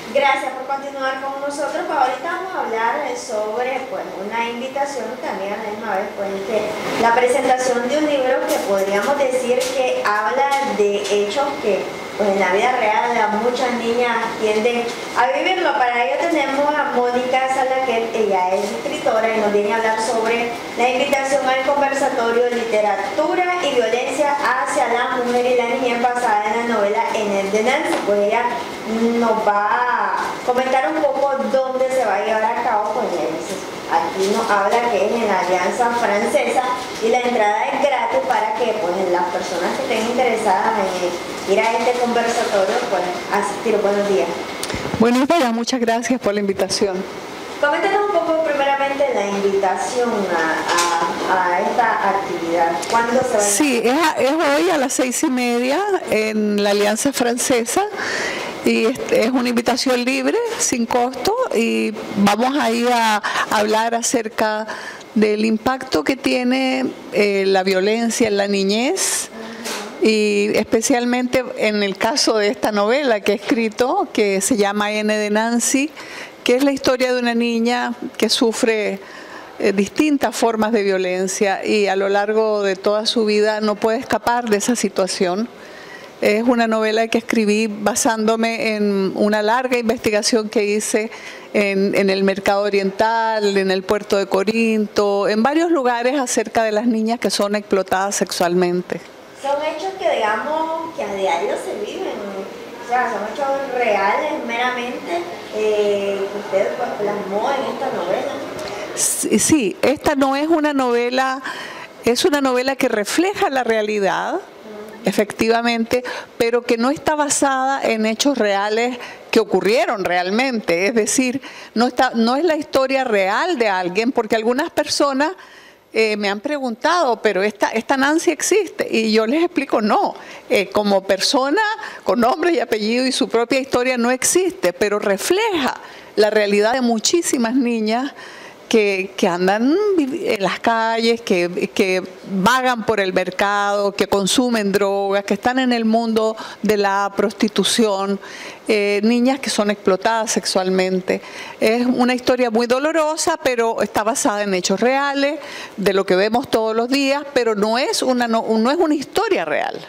Gracias por continuar con nosotros. Pues ahorita vamos a hablar sobre una invitación también a la misma vez, la presentación de un libro que podríamos decir que habla de hechos que en la vida real muchas niñas tienden a vivirlo. Para ello tenemos a Mónica Salaquet, ella es escritora y nos viene a hablar sobre la invitación al conversatorio Literatura y Violencia hacia la Mujer y la Niñez basada en la novela Ened de Nancy. Pues ella nos va a comentar un poco dónde se va a llevar a cabo. Pues aquí nos habla que es en la Alianza Francesa y la entrada es gratis para que las personas que estén interesadas en ir a este conversatorio puedan asistir. Buenos días. Buenos días, muchas gracias por la invitación. Coméntanos un poco primeramente la invitación a esta actividad. ¿Cuándo se va a hacer? Sí, es hoy a las 6:30 en la Alianza Francesa y es una invitación libre, sin costo, y vamos a ir a hablar acerca del impacto que tiene la violencia en la niñez, y especialmente en el caso de esta novela que he escrito, que se llama Ened de Nancy, que es la historia de una niña que sufre distintas formas de violencia y a lo largo de toda su vida no puede escapar de esa situación. Es una novela que escribí basándome en una larga investigación que hice en el mercado oriental, en el puerto de Corinto, en varios lugares acerca de las niñas que son explotadas sexualmente. Son hechos que digamos que a diario se viven, o sea, son hechos reales meramente, que usted plasmó en esta novela. Sí, esta no es una novela, es una novela que refleja la realidad, efectivamente, pero que no está basada en hechos reales que ocurrieron realmente. Es decir, no es la historia real de alguien, porque algunas personas me han preguntado, pero esta Nancy existe, y yo les explico, no, como persona con nombre y apellido y su propia historia no existe, pero refleja la realidad de muchísimas niñas que andan en las calles, que vagan por el mercado, que consumen drogas, que están en el mundo de la prostitución, niñas que son explotadas sexualmente. Es una historia muy dolorosa, pero está basada en hechos reales, de lo que vemos todos los días, pero no es una historia real.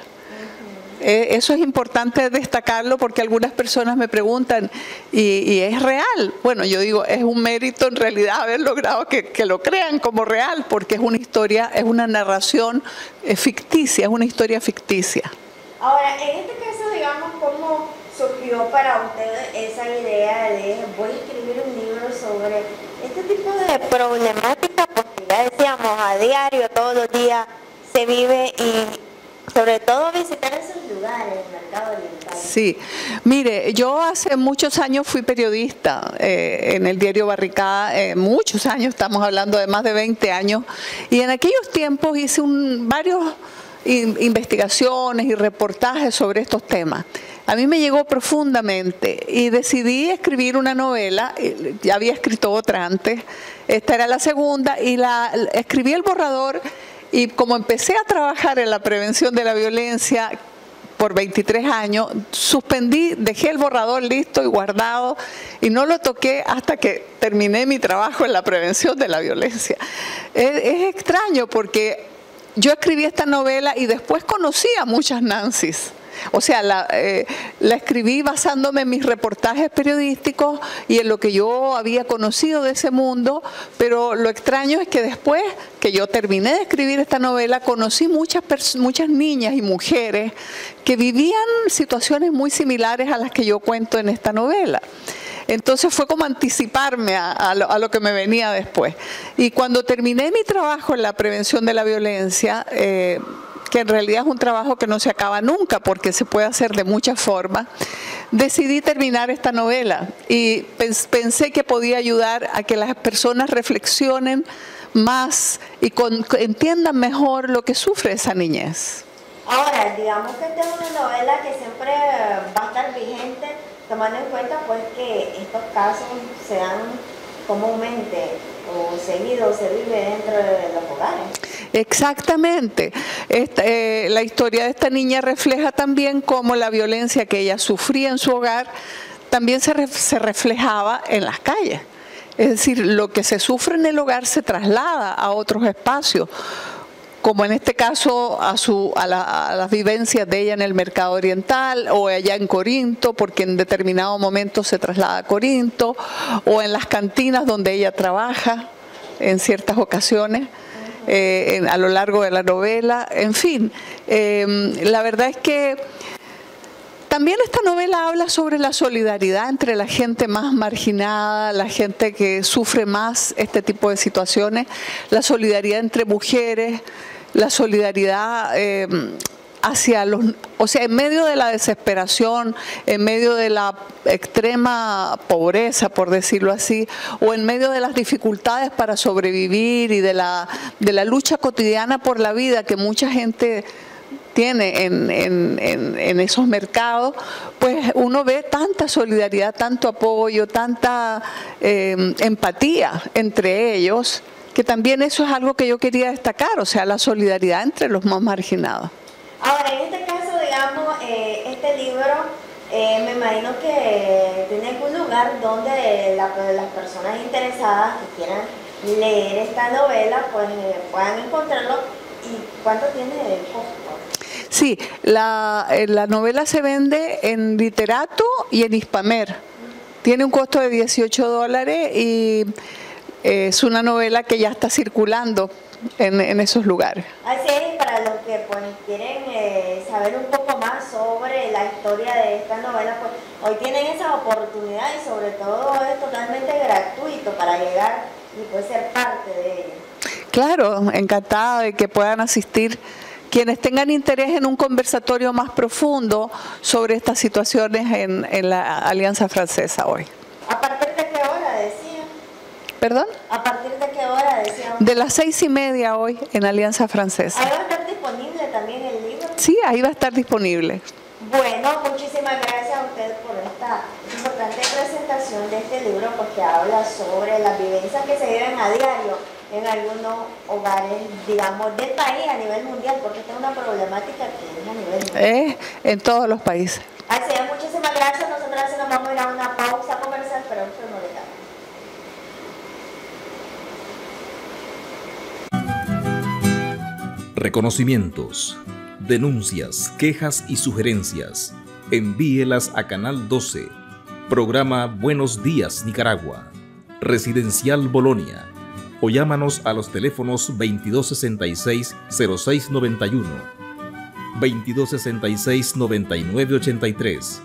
Eso es importante destacarlo porque algunas personas me preguntan, ¿y es real? Bueno, yo digo, es un mérito en realidad haber logrado que lo crean como real, porque es una historia, es una narración ficticia, es una historia ficticia. Ahora, en este caso, digamos, ¿cómo surgió para usted esa idea de voy a escribir un libro sobre este tipo de problemática? Porque ya decíamos, a diario, todos los días se vive, y sobre todo visitar esos lugares, el mercado oriental. Sí, mire, yo hace muchos años fui periodista en el diario Barricada, muchos años, estamos hablando de más de 20 años, y en aquellos tiempos hice varios investigaciones y reportajes sobre estos temas. A mí me llegó profundamente y decidí escribir una novela. Ya había escrito otra antes, esta era la segunda, y escribí el borrador. Y como empecé a trabajar en la prevención de la violencia por 23 años, dejé el borrador listo y guardado y no lo toqué hasta que terminé mi trabajo en la prevención de la violencia. Es extraño porque yo escribí esta novela y después conocí a muchas Nancys. O sea, la escribí basándome en mis reportajes periodísticos y en lo que yo había conocido de ese mundo, pero lo extraño es que después que yo terminé de escribir esta novela, conocí muchas niñas y mujeres que vivían situaciones muy similares a las que yo cuento en esta novela. Entonces fue como anticiparme a lo que me venía después. Y cuando terminé mi trabajo en la prevención de la violencia, que en realidad es un trabajo que no se acaba nunca porque se puede hacer de muchas formas, decidí terminar esta novela y pensé que podía ayudar a que las personas reflexionen más y entiendan mejor lo que sufre esa niñez. Ahora, digamos que esta es una novela que siempre va a estar vigente, tomando en cuenta pues que estos casos se dan comúnmente o seguido, se vive dentro de los hogares. Exactamente. La historia de esta niña refleja también cómo la violencia que ella sufría en su hogar también se reflejaba en las calles. Es decir, lo que se sufre en el hogar se traslada a otros espacios, como en este caso a las vivencias de ella en el mercado oriental o allá en Corinto, porque en determinado momento se traslada a Corinto, o en las cantinas donde ella trabaja en ciertas ocasiones. A lo largo de la novela, en fin, la verdad es que también esta novela habla sobre la solidaridad entre la gente más marginada, la gente que sufre más este tipo de situaciones, la solidaridad entre mujeres, la solidaridad hacia los, o sea, en medio de la desesperación, en medio de la extrema pobreza, por decirlo así, o en medio de las dificultades para sobrevivir y de la lucha cotidiana por la vida que mucha gente tiene en esos mercados, pues uno ve tanta solidaridad, tanto apoyo, tanta empatía entre ellos, que también eso es algo que yo quería destacar, o sea, la solidaridad entre los más marginados. Ahora, en este caso, digamos, este libro, me imagino que tiene algún lugar donde las personas interesadas que quieran leer esta novela, pues puedan encontrarlo. ¿Y cuánto tiene de costo? Sí, la novela se vende en Literato y en Hispamer. Tiene un costo de $18 y es una novela que ya está circulando en esos lugares. Así es, para los que pues quieren saber un poco más sobre la historia de esta novela, pues hoy tienen esa oportunidad y sobre todo es totalmente gratuito para llegar y pues ser parte de ella. Claro, encantada de que puedan asistir quienes tengan interés en un conversatorio más profundo sobre estas situaciones en la Alianza Francesa hoy. ¿A partir de qué hora decía? ¿Perdón? ¿A partir de qué hora decía? De las 6:30 hoy en Alianza Francesa. ¿Ahí va a estar disponible también el libro? Sí, ahí va a estar disponible. Bueno, muchísimas gracias a usted por esta importante presentación de este libro, porque habla sobre las vivencias que se viven a diario en algunos hogares, digamos, del país a nivel mundial, porque esta es una problemática que es a nivel mundial. En todos los países. Así es, muchísimas gracias. Nosotros nos vamos a ir a una pausa comercial, pero usted no le cambie. Reconocimientos, denuncias, quejas y sugerencias. Envíelas a Canal 12. Programa Buenos Días Nicaragua. Residencial Bolonia. O llámanos a los teléfonos 2266-0691, 2266-9983,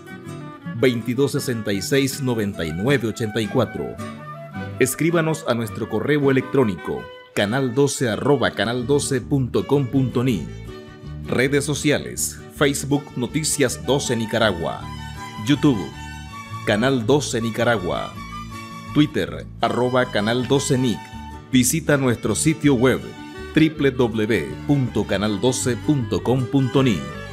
2266-9984. Escríbanos a nuestro correo electrónico canal12@canal12.com.ni. Redes sociales: Facebook Noticias 12 Nicaragua, YouTube Canal 12 Nicaragua, Twitter @Canal 12 Nic. Visita nuestro sitio web www.canal12.com.ni.